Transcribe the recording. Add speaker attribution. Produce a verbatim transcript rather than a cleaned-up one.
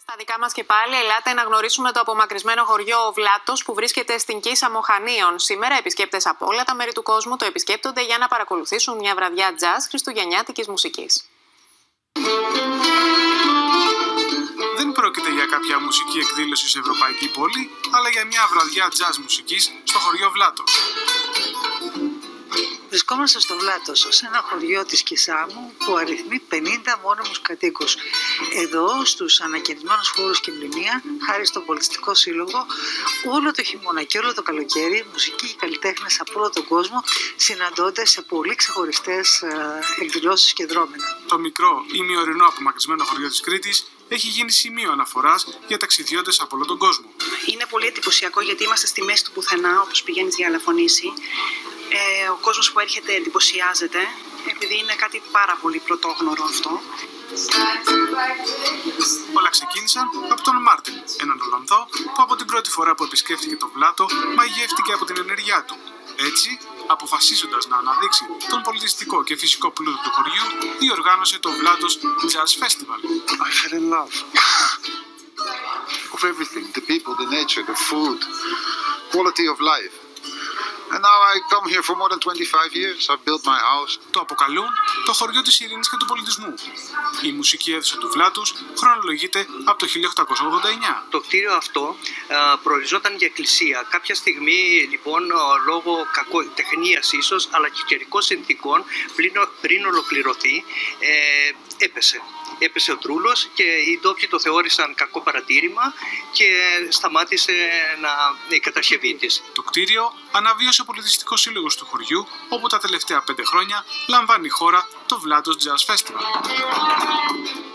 Speaker 1: Στα δικά μας και πάλι, ελάτε να γνωρίσουμε το απομακρυσμένο χωριό ο Βλάτος που βρίσκεται στην Κίσα Μοχανίων. Σήμερα επισκέπτες από όλα τα μέρη του κόσμου το επισκέπτονται για να παρακολουθήσουν μια βραδιά τζαζ χριστουγεννιάτικης μουσικής.
Speaker 2: Δεν πρόκειται για κάποια μουσική εκδήλωση σε ευρωπαϊκή πόλη, αλλά για μια βραδιά τζαζ μουσικής στο χωριό Βλάτος.
Speaker 3: Βρισκόμαστε στο Βλάτος, σε ένα χωριό της Κισάμου που αριθμεί πενήντα μόνιμους κατοίκους. Εδώ, στους ανακαινισμένους χώρους και μνημεία, χάρη στο Πολιτιστικό Σύλλογο, όλο το χειμώνα και όλο το καλοκαίρι, μουσικοί και καλλιτέχνες από όλο τον κόσμο συναντώνται σε πολύ ξεχωριστές εκδηλώσεις και δρόμενα.
Speaker 2: Το μικρό ημιορεινό απομακρυσμένο χωριό της Κρήτης έχει γίνει σημείο αναφοράς για ταξιδιώτες από όλο τον κόσμο.
Speaker 4: Είναι πολύ εντυπωσιακό γιατί είμαστε στη μέση του πουθενά, όπως πηγαίνεις για αλαφωνήσει. Ε, ο κόσμος που έρχεται εντυπωσιάζεται, επειδή είναι κάτι πάρα πολύ πρωτόγνωρο αυτό.
Speaker 2: Όλα ξεκίνησαν από τον Μάρτιν, έναν Ολλανδό που από την πρώτη φορά που επισκέφθηκε το Βλάτο μαγεύτηκε από την ενέργειά του. Έτσι, αποφασίζοντας να αναδείξει τον πολιτιστικό και φυσικό πλούτο του χωριού, διοργάνωσε το Βλάτος Jazz Festival.
Speaker 5: I fell in love of everything, the people, the nature, the food, quality of life. And now I come here for more than twenty-five years. I've built my house.
Speaker 2: Το αποκαλούν το χωριό της ειρήνης και του πολιτισμού. Η μουσική αίθουσα του Βλάτους χρονολογείται από το χίλια οκτακόσια ογδόντα εννιά.
Speaker 6: Το κτίριο αυτό προοριζόταν για εκκλησία. Κάποια στιγμή, λοιπόν, λόγω κακοτεχνίας ίσως, αλλά και καιρικών συνθήκων, πριν, πριν ολοκληρωθεί, ε, έπεσε. Έπεσε ο τρούλος και οι ντόπιοι το θεώρησαν κακό παρατήρημα και σταμάτησε να, η κατασκευή της.
Speaker 2: Το κτίριο αναβίωσε ο Πολιτιστικός Σύλλογος του χωριού, όπου τα τελευταία πέντε χρόνια λαμβάνει η χώρα το Βλάτος Jazz Festival.